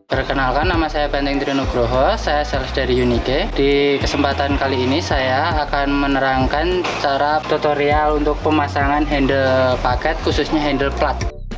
Perkenalkan, nama saya Banteng Trinugroho, saya sales dari Unike. Di kesempatan kali ini saya akan menerangkan cara tutorial untuk pemasangan handle paket, khususnya handle plat.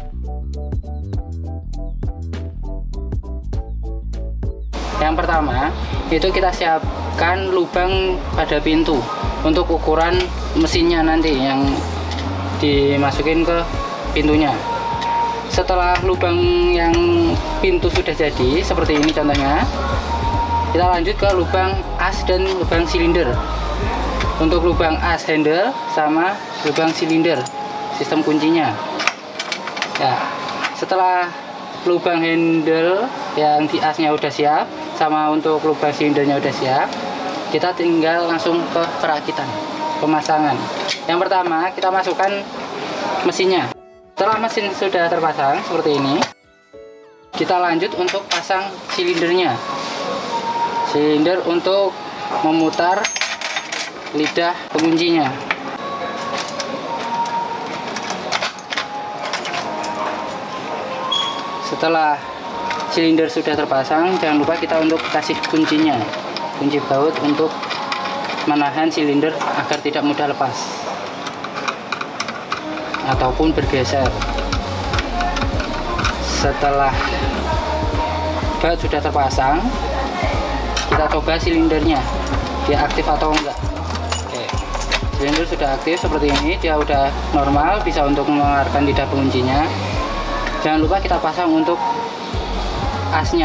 Yang pertama, itu kita siapkan lubang pada pintu untuk ukuran mesinnya nanti yang dimasukin ke pintunya. Setelah lubang yang pintu sudah jadi seperti ini contohnya, kita lanjut ke lubang as dan lubang silinder. Untuk lubang as handle sama lubang silinder sistem kuncinya ya. Setelah lubang handle yang di asnya udah siap sama untuk lubang silindernya udah siap, kita tinggal langsung ke perakitan pemasangan. Yang pertama, kita masukkan mesinnya. Setelah mesin sudah terpasang seperti ini, kita lanjut untuk pasang silindernya. Silinder untuk memutar lidah penguncinya. Setelah silinder sudah terpasang, jangan lupa kita untuk kasih kuncinya, kunci baut untuk menahan silinder agar tidak mudah lepas ataupun bergeser. Setelah baut sudah terpasang, kita coba silindernya, dia aktif atau enggak. Oke, silinder sudah aktif seperti ini, dia udah normal, bisa untuk mengeluarkan lidah penguncinya. Jangan lupa kita pasang untuk asnya,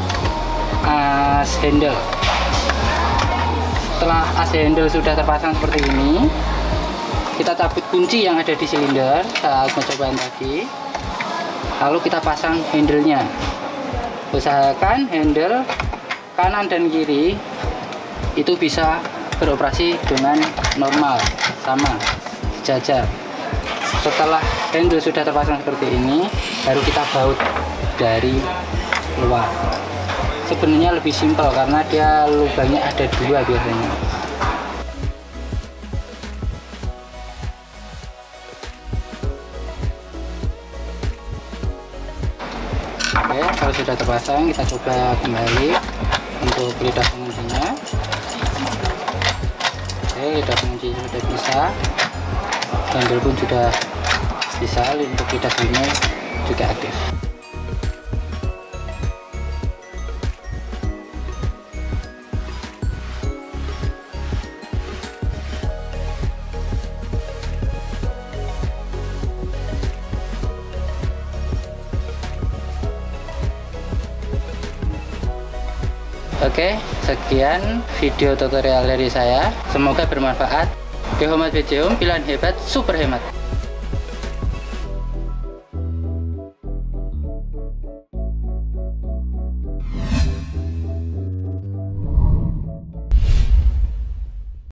as handle. Setelah as handle sudah terpasang seperti ini, kita cabut kunci yang ada di silinder saat percobaan tadi, lalu kita pasang handle-nya. Usahakan handle kanan dan kiri itu bisa beroperasi dengan normal, sama, sejajar. Setelah handle sudah terpasang seperti ini, baru kita baut dari luar. Sebenarnya lebih simpel karena dia lubangnya ada dua biasanya. Oke, kalau sudah terpasang, kita coba kembali untuk lidah penguncinya. Oke, lidah pengunci sudah bisa, handle pun sudah bisa, untuk lidah sini juga aktif. Oke, sekian video tutorial dari saya. Semoga bermanfaat. Geomat BCOM, pilihan hebat, super hemat.